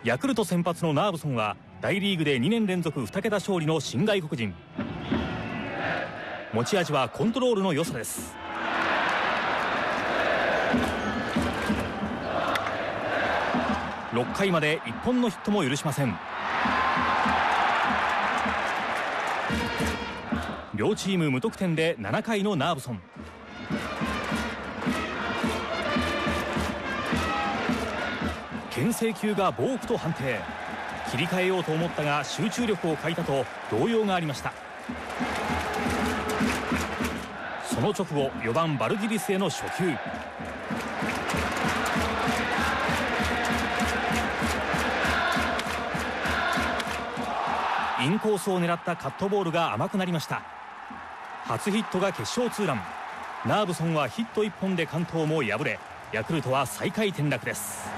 ヤクルト先発のナーブソンは大リーグで2年連続2桁勝利の新外国人。持ち味はコントロールの良さです。6回まで1本のヒットも許しません。両チーム無得点で7回のナーブソン。牽制球がボークと判定。切り替えようと思ったが集中力を欠いたと動揺がありました。その直後4番バルディビスへの初球。インコースを狙ったカットボールが甘くなりました。初ヒットが決勝ツーラン。ナーブソンはヒット1本で完投も敗れ、ヤクルトは最下位転落です。